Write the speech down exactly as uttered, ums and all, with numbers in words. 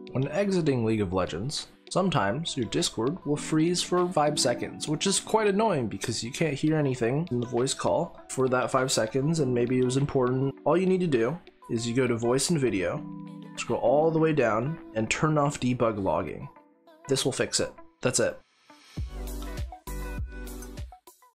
When exiting League of Legends, sometimes your Discord will freeze for five seconds, which is quite annoying because you can't hear anything in the voice call for that five seconds and maybe it was important. All you need to do is you go to voice and video, scroll all the way down and turn off debug logging. This will fix it. That's it.